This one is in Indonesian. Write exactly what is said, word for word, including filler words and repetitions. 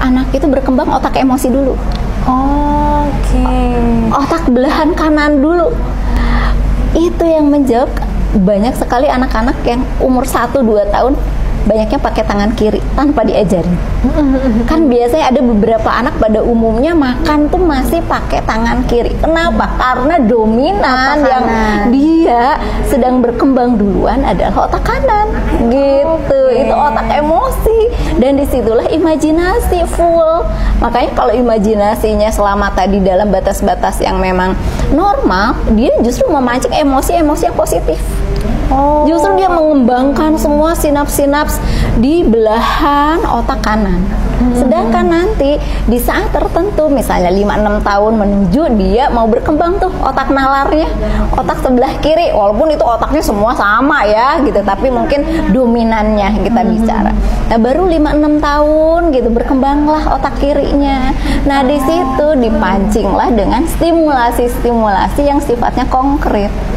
anak itu berkembang otak emosi dulu. Oh, oke. Okay. Otak belahan kanan dulu. Itu yang menjawab banyak sekali anak-anak yang umur satu dua tahun banyaknya pakai tangan kiri tanpa diajarin. Kan biasanya ada beberapa anak pada umumnya makan tuh masih pakai tangan kiri. Kenapa? Karena dominan yang dia sedang berkembang duluan adalah otak kanan. Gitu. Okay. Itu otak emosi, dan disitulah imajinasi full. Makanya kalau imajinasinya selama tadi dalam batas-batas yang memang normal, dia justru memancing emosi-emosi yang positif. Oh. Justru dia mengembangkan semua sinaps-sinaps di belahan otak kanan. Hmm. Sedangkan nanti di saat tertentu, misalnya lima enam tahun menuju, dia mau berkembang tuh otak nalarnya, otak sebelah kiri, walaupun itu otaknya semua sama ya gitu, tapi mungkin dominannya kita hmm. bicara. Nah, baru lima enam tahun gitu berkembanglah otak kirinya. Nah, di situ dipancinglah dengan stimulasi-stimulasi yang sifatnya konkret.